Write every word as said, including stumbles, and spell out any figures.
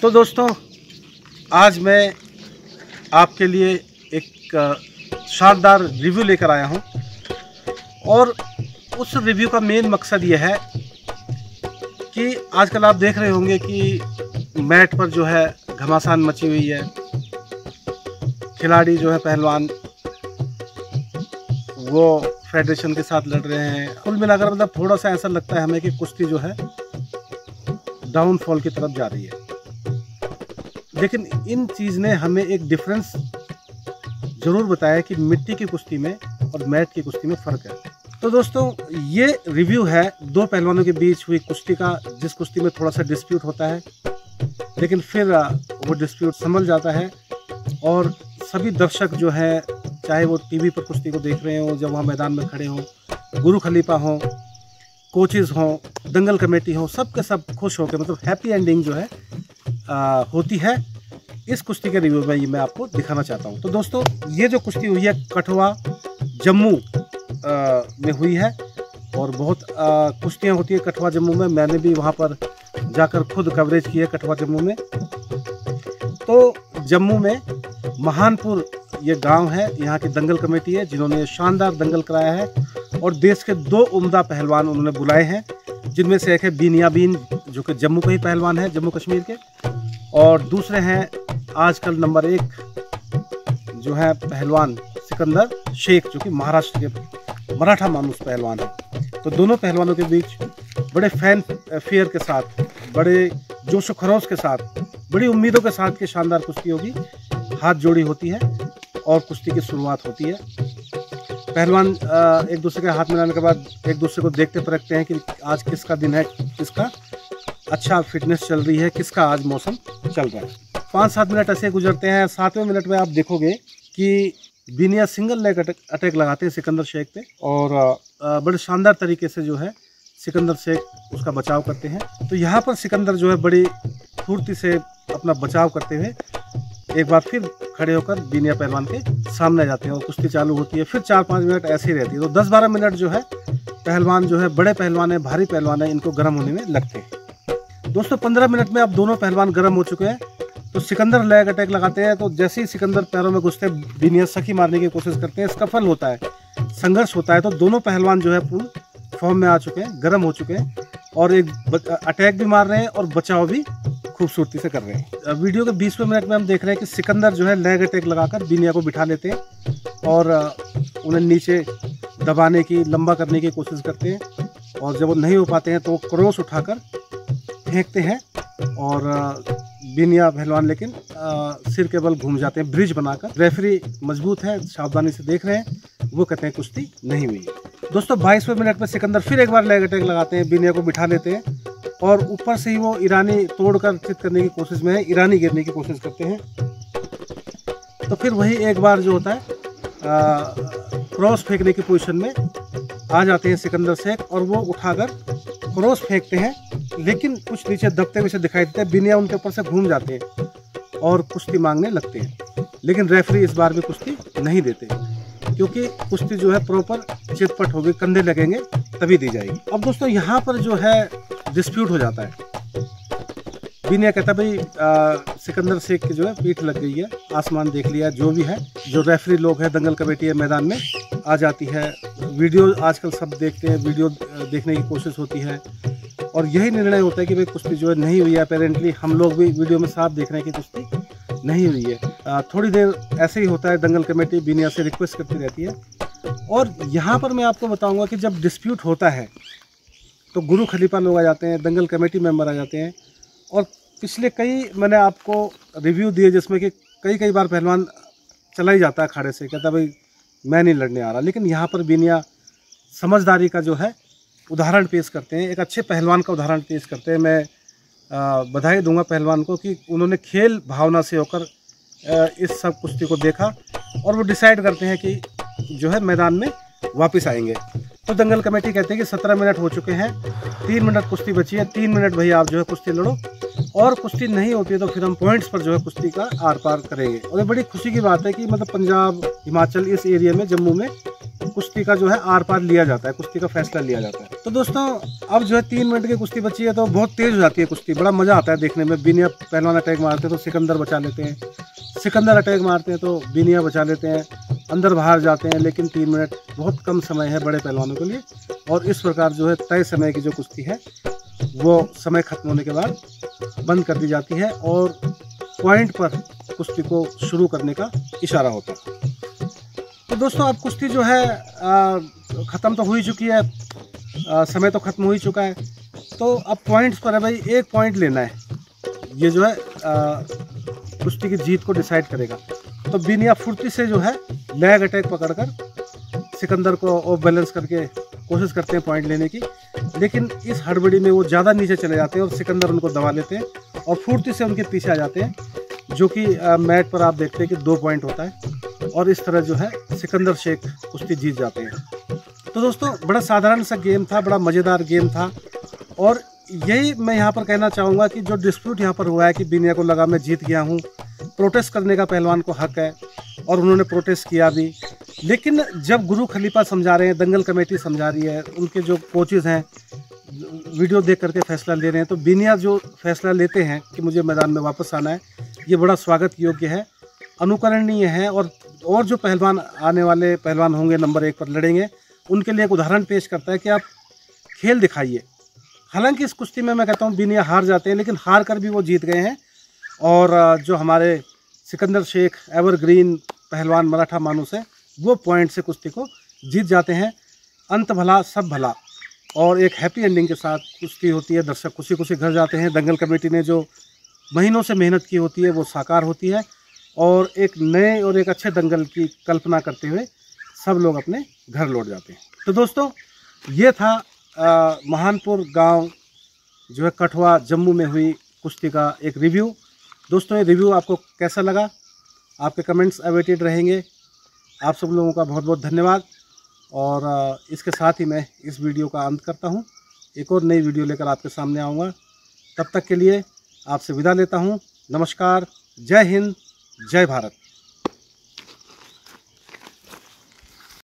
तो दोस्तों, आज मैं आपके लिए एक शानदार रिव्यू लेकर आया हूं और उस रिव्यू का मेन मकसद ये है कि आजकल आप देख रहे होंगे कि मैट पर जो है घमासान मची हुई है। खिलाड़ी जो है पहलवान वो फेडरेशन के साथ लड़ रहे हैं। कुल मिलाकर मतलब थोड़ा सा ऐसा लगता है हमें कि कुश्ती जो है डाउनफॉल की तरफ जा रही है। लेकिन इन चीज़ ने हमें एक डिफरेंस ज़रूर बताया कि मिट्टी की कुश्ती में और मैट की कुश्ती में फ़र्क है। तो दोस्तों, ये रिव्यू है दो पहलवानों के बीच हुई कुश्ती का, जिस कुश्ती में थोड़ा सा डिस्प्यूट होता है लेकिन फिर वो डिस्प्यूट संभल जाता है और सभी दर्शक जो है, चाहे वो टीवी पर कुश्ती को देख रहे हों, जब वहाँ मैदान में खड़े हों, गुरु खलीफा हों, कोचेज़ हों, दंगल कमेटी हो, सब के सब खुश होकर मतलब हैप्पी एंडिंग जो है आ, होती है। इस कुश्ती के रिव्यू में ये मैं आपको दिखाना चाहता हूँ। तो दोस्तों, ये जो कुश्ती हुई है कठुआ जम्मू आ, में हुई है और बहुत कुश्तियाँ होती है कठुआ जम्मू में। मैंने भी वहाँ पर जाकर खुद कवरेज की है कठुआ जम्मू में। तो जम्मू में महानपुर ये गांव है, यहाँ की दंगल कमेटी है जिन्होंने शानदार दंगल कराया है और देश के दो उम्दा पहलवान उन्होंने बुलाए हैं, जिनमें से एक है बीनिया बीन जो कि जम्मू का ही पहलवान है, जम्मू कश्मीर के, और दूसरे हैं आजकल नंबर एक जो है पहलवान सिकंदर शेख जो कि महाराष्ट्र के मराठा मानूस पहलवान है। तो दोनों पहलवानों के बीच बड़े फैन फेयर के साथ, बड़े जोश व खरोश के साथ, बड़ी उम्मीदों के साथ की शानदार कुश्ती होगी। हाथ जोड़ी होती है और कुश्ती की शुरुआत होती है। पहलवान एक दूसरे के हाथ मिलाने के बाद एक दूसरे को देखते परखते हैं कि आज किसका दिन है, किसका अच्छा फिटनेस चल रही है, किसका आज मौसम चल रहा है। पाँच सात मिनट ऐसे गुजरते हैं। सातवें मिनट में आप देखोगे कि बीनिया सिंगल लेग अटैक लगाते हैं सिकंदर शेख पे और बड़े शानदार तरीके से जो है सिकंदर शेख उसका बचाव करते हैं। तो यहाँ पर सिकंदर जो है बड़ी फुर्ती से अपना बचाव करते हुए एक बार फिर खड़े होकर बीनिया पहलवान के सामने जाते हैं और कुश्ती चालू होती है। फिर चार पाँच मिनट ऐसे ही रहती है। तो दस बारह मिनट जो है पहलवान जो है बड़े पहलवान है, भारी पहलवान है, इनको गर्म होने में लगते हैं। दोस्तों, पंद्रह मिनट में अब दोनों पहलवान गर्म हो चुके हैं। तो सिकंदर लेग अटैक लगाते हैं। तो जैसे ही सिकंदर पैरों में घुसते बीनिया सखी मारने की कोशिश करते हैं, स्कफल होता है, संघर्ष होता है। तो दोनों पहलवान जो है फुल फॉर्म में आ चुके हैं, गर्म हो चुके हैं और एक अटैक भी मार रहे हैं और बचाव भी खूबसूरती से कर रहे हैं। वीडियो के बीसवें मिनट में हम देख रहे हैं कि सिकंदर जो है लेग अटैक लगाकर बीनिया को बिठा लेते हैं और उन्हें नीचे दबाने की, लंबा करने की कोशिश करते हैं और जब वो नहीं हो पाते हैं तो क्रॉस उठाकर फेंकते हैं और बीनिया पहलवान लेकिन आ, सिर के बल घूम जाते हैं ब्रिज बनाकर। रेफरी मजबूत है, सावधानी से देख रहे हैं, वो कहते हैं कुश्ती नहीं हुई है। दोस्तों, बाईसवें मिनट में सिकंदर फिर एक बार लेग अटैक लगाते हैं, बीनिया को बिठा लेते हैं और ऊपर से ही वो ईरानी तोड़कर चित करने की कोशिश में है, ईरानी गिरने की कोशिश करते हैं। तो फिर वही एक बार जो होता है क्रॉस फेंकने की पोजीशन में आ जाते हैं सिकंदर शेख और वो उठाकर क्रॉस फेंकते हैं, लेकिन कुछ नीचे दबते हुए से दिखाई देते हैं। बीनिया उनके ऊपर से घूम जाते हैं और कुश्ती मांगने लगते हैं, लेकिन रेफरी इस बार भी कुश्ती नहीं देते क्योंकि कुश्ती जो है प्रॉपर चितपट होगी, कंधे लगेंगे तभी दी जाएगी। अब दोस्तों, यहाँ पर जो है डिस्प्यूट हो जाता है। बीनिया कहता है भाई आ, सिकंदर शेख की जो है पीठ लग गई है, आसमान देख लिया, जो भी है। जो रेफरी लोग हैं, दंगल कमेटी है, मैदान में आ जाती है। वीडियो आजकल सब देखते हैं, वीडियो देखने की कोशिश होती है और यही निर्णय होता है कि भाई कुश्ती जो है नहीं हुई है। अपेरेंटली हम लोग भी वीडियो में साफ देख रहे हैं कि कुश्ती नहीं हुई है। आ, थोड़ी देर ऐसे ही होता है, दंगल कमेटी बीनिया से रिक्वेस्ट करती रहती है। और यहाँ पर मैं आपको बताऊँगा कि जब डिस्प्यूट होता है तो गुरु खलीफा लोग आ जाते हैं, दंगल कमेटी मेंबर आ जाते हैं और पिछले कई मैंने आपको रिव्यू दिए जिसमें कि कई कई बार पहलवान चला ही जाता है अखाड़े से, कहता भाई मैं नहीं लड़ने आ रहा। लेकिन यहाँ पर बीनिया समझदारी का जो है उदाहरण पेश करते हैं, एक अच्छे पहलवान का उदाहरण पेश करते हैं। मैं बधाई दूंगा पहलवान को कि उन्होंने खेल भावना से होकर इस सब कुश्ती को देखा और वो डिसाइड करते हैं कि जो है मैदान में वापस आएंगे। तो दंगल कमेटी कहते हैं कि सत्रह मिनट हो चुके हैं, तीन मिनट कुश्ती बची है, तीन मिनट भैया आप जो है कुश्ती लड़ो, और कुश्ती नहीं होती है तो फिर हम पॉइंट्स पर जो है कुश्ती का आर पार करेंगे। और ये बड़ी खुशी की बात है कि मतलब पंजाब, हिमाचल, इस एरिया में, जम्मू में कुश्ती का जो है आर पार लिया जाता है, कुश्ती का फैसला लिया जाता है। तो दोस्तों अब जो है तीन मिनट की कुश्ती बची है, तो बहुत तेज हो जाती है कुश्ती, बड़ा मजा आता है देखने में। बिनिया पहलवान अटैक मारते हैं तो सिकंदर बचा लेते हैं, सिकंदर अटैक मारते हैं तो बिनिया बचा लेते हैं, अंदर बाहर जाते हैं। लेकिन तीन मिनट बहुत कम समय है बड़े पहलवानों के लिए, और इस प्रकार जो है तय समय की जो कुश्ती है वो समय खत्म होने के बाद बंद कर दी जाती है और पॉइंट पर कुश्ती को शुरू करने का इशारा होता है। तो दोस्तों अब कुश्ती जो है ख़त्म तो हो ही चुकी है, आ, समय तो ख़त्म हो ही चुका है। तो अब पॉइंट्स पर है भाई, एक पॉइंट लेना है, ये जो है कुश्ती की जीत को डिसाइड करेगा। तो बिनिया फुर्ती से जो है लैग अटैक पकड़कर सिकंदर को ऑफ बैलेंस करके कोशिश करते हैं पॉइंट लेने की, लेकिन इस हड़बड़ी में वो ज़्यादा नीचे चले जाते हैं और सिकंदर उनको दबा लेते हैं और फुर्ती से उनके पीछे आ जाते हैं, जो कि मैट पर आप देखते हैं कि दो पॉइंट होता है और इस तरह जो है सिकंदर शेख कुश्ती जीत जाते हैं। तो दोस्तों बड़ा साधारण सा गेम था, बड़ा मज़ेदार गेम था, और यही मैं यहाँ पर कहना चाहूँगा कि जो डिस्प्यूट यहाँ पर हुआ है कि बिनिया को लगा मैं जीत गया हूँ, प्रोटेस्ट करने का पहलवान को हक है और उन्होंने प्रोटेस्ट किया भी। लेकिन जब गुरु खलीफा समझा रहे हैं, दंगल कमेटी समझा रही है, उनके जो कोचेज़ हैं वीडियो देख करके फैसला ले रहे हैं, तो बिनिया जो फैसला लेते हैं कि मुझे मैदान में वापस आना है, ये बड़ा स्वागत योग्य है, अनुकरणीय है। और और जो पहलवान आने वाले पहलवान होंगे नंबर एक पर लड़ेंगे, उनके लिए एक उदाहरण पेश करता है कि आप खेल दिखाइए। हालांकि इस कुश्ती में मैं कहता हूँ बिनिया हार जाते हैं, लेकिन हार कर भी वो जीत गए हैं। और जो हमारे सिकंदर शेख एवरग्रीन पहलवान मराठा मानुस है, वो पॉइंट से कुश्ती को जीत जाते हैं। अंत भला सब भला और एक हैप्पी एंडिंग के साथ कुश्ती होती है, दर्शक खुशी खुशी घर जाते हैं। दंगल कमेटी ने जो महीनों से मेहनत की होती है वो साकार होती है और एक नए और एक अच्छे दंगल की कल्पना करते हुए सब लोग अपने घर लौट जाते हैं। तो दोस्तों ये था आ, महानपुर गांव जो है कठुआ जम्मू में हुई कुश्ती का एक रिव्यू। दोस्तों ये रिव्यू आपको कैसा लगा, आपके कमेंट्स अवेटेड रहेंगे। आप सब लोगों का बहुत बहुत धन्यवाद, और इसके साथ ही मैं इस वीडियो का अंत करता हूं। एक और नई वीडियो लेकर आपके सामने आऊँगा, तब तक के लिए आपसे विदा लेता हूं। नमस्कार, जय हिंद, जय भारत।